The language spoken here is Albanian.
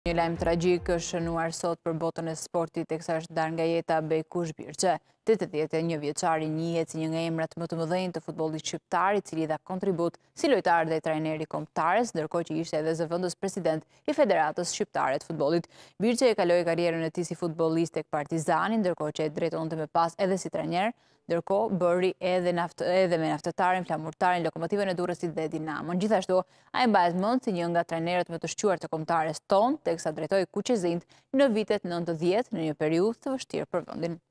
Një lajm tragjik është shënuar sot për botën e sportit teksa është ndarë nga jeta Bekush Birçe. 81 vjeçari njihet si një nga emrat më të mëdhenj të futbollit shqiptar, i cili dha kontribut si lojtar dhe trajner i kombëtares, ndërkohë që ishte edhe zëvendës president i Federatës Shqiptare të Futbollit. Birçe e kaloi karrierën e tij si futbollist tek Partizani, ndërkohë që e drejtonte më pas edhe si trajner, ndërkohë bëri edhe me naftetarin, flamurtarin, Lokomotivën e Durrësit dhe Dinamon. Gjithashtu, ai mbahet mend si një nga trajnerët më të shquar të kombëtares tonë, teksa drejtoi Kuqezinë në vitet 90 në një periudhë të vështirë për vendin.